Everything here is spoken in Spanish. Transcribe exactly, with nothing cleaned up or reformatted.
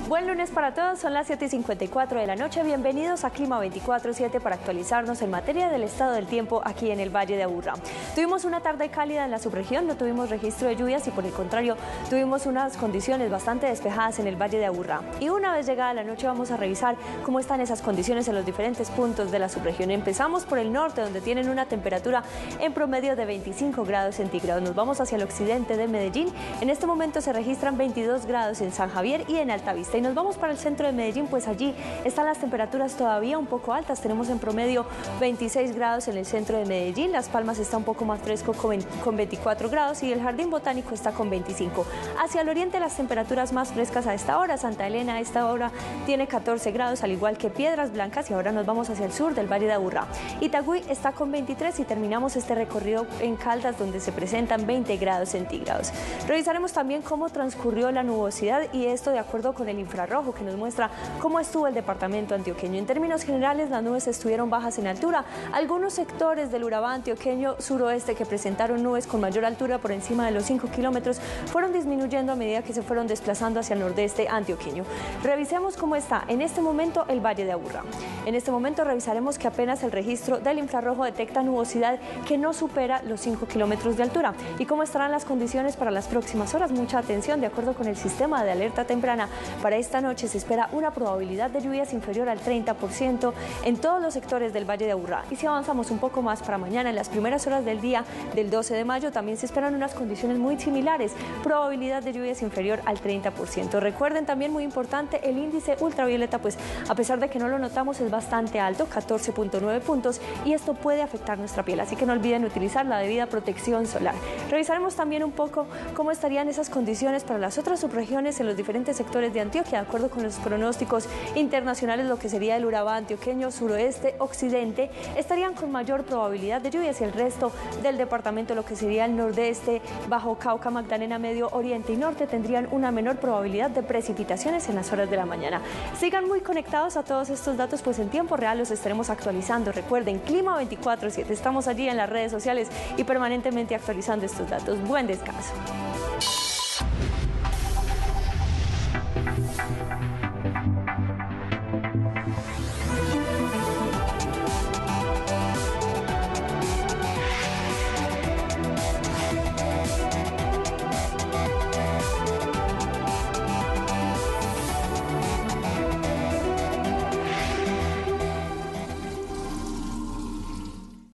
Buen lunes para todos, son las siete y cincuenta y cuatro de la noche. Bienvenidos a Clima veinticuatro siete para actualizarnos en materia del estado del tiempo aquí en el Valle de Aburrá. Tuvimos una tarde cálida en la subregión, no tuvimos registro de lluvias y por el contrario tuvimos unas condiciones bastante despejadas en el Valle de Aburrá. Y una vez llegada la noche vamos a revisar cómo están esas condiciones en los diferentes puntos de la subregión. Empezamos por el norte, donde tienen una temperatura en promedio de veinticinco grados centígrados. Nos vamos hacia el occidente de Medellín. En este momento se registran veintidós grados en San Javier y en Altavista. Y nos vamos para el centro de Medellín, pues allí están las temperaturas todavía un poco altas. Tenemos en promedio veintiséis grados en el centro de Medellín. Las Palmas está un poco más fresco con veinticuatro grados y el Jardín Botánico está con veinticinco. Hacia el oriente las temperaturas más frescas a esta hora. Santa Elena a esta hora tiene catorce grados, al igual que Piedras Blancas, y ahora nos vamos hacia el sur del Valle de Aburrá. Itagüí está con veintitrés y terminamos este recorrido en Caldas, donde se presentan veinte grados centígrados. Revisaremos también cómo transcurrió la nubosidad, y esto de acuerdo con el infrarrojo, que nos muestra cómo estuvo el departamento antioqueño. En términos generales, las nubes estuvieron bajas en altura. Algunos sectores del Urabá antioqueño suroeste que presentaron nubes con mayor altura por encima de los cinco kilómetros fueron disminuyendo a medida que se fueron desplazando hacia el nordeste antioqueño. Revisemos cómo está en este momento el Valle de Aburrá. En este momento revisaremos que apenas el registro del infrarrojo detecta nubosidad que no supera los cinco kilómetros de altura. ¿Y cómo estarán las condiciones para las próximas horas? Mucha atención, de acuerdo con el sistema de alerta temprana, para esta noche se espera una probabilidad de lluvias inferior al treinta por ciento en todos los sectores del Valle de Aburrá. Y si avanzamos un poco más para mañana, en las primeras horas del día del doce de mayo, también se esperan unas condiciones muy similares, probabilidad de lluvias inferior al treinta por ciento. Recuerden también, muy importante, el índice ultravioleta, pues a pesar de que no lo notamos, es bastante alto, catorce punto nueve puntos, y esto puede afectar nuestra piel, así que no olviden utilizar la debida protección solar. Revisaremos también un poco cómo estarían esas condiciones para las otras subregiones en los diferentes sectores de Antioquia, de acuerdo con los pronósticos internacionales. Lo que sería el Urabá antioqueño, suroeste, occidente, estarían con mayor probabilidad de lluvias, y el resto del departamento, lo que sería el nordeste, Bajo Cauca, Magdalena, Medio Oriente y Norte, tendrían una menor probabilidad de precipitaciones en las horas de la mañana. Sigan muy conectados a todos estos datos, pues en tiempo real los estaremos actualizando. Recuerden, Clima veinticuatro siete, estamos allí en las redes sociales y permanentemente actualizando estos datos. Buen descanso.